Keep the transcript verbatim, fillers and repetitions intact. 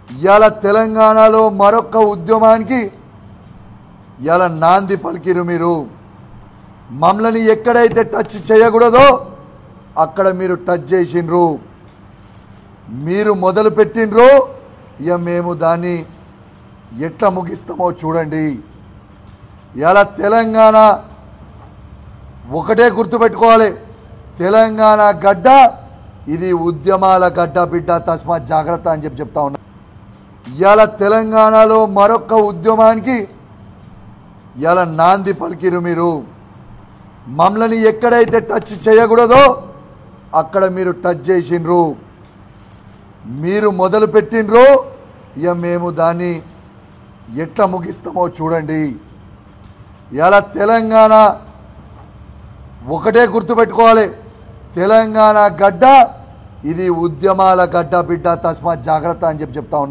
ఇవాళ తెలంగాణలో మరొక ఉద్యమానికి ఇవాళ నాంది పలికిరు మీరు. మమ్మల్ని ఎక్కడైతే టచ్ చేయకూడదో అక్కడ మీరు టచ్ చేసిండ్రు, మీరు మొదలు పెట్టిండ్రు. ఇక మేము దాన్ని ఎట్లా ముగిస్తామో చూడండి. ఇవాళ తెలంగాణ ఒకటే గుర్తుపెట్టుకోవాలి, తెలంగాణ గడ్డ ఇది ఉద్యమాల గడ్డ బిడ్డ, తస్మాత్ జాగ్రత్త అని చెప్పి చెప్తా ఉన్నా. ఇవాళ తెలంగాణలో మరొక ఉద్యమానికి ఇవాళ నాంది పలికిరు మీరు. మమ్మల్ని ఎక్కడైతే టచ్ చేయకూడదో అక్కడ మీరు టచ్ చేసిండ్రు, మీరు మొదలు పెట్టిండ్రు. ఇక మేము దాన్ని ఎట్లా ముగిస్తామో చూడండి. ఇవాళ తెలంగాణ ఒకటే గుర్తుపెట్టుకోవాలి, తెలంగాణ గడ్డ ఇది ఉద్యమాల గడ్డ బిడ్డ, తస్మాత్ జాగ్రత్త అని చెప్పి చెప్తా ఉన్నా.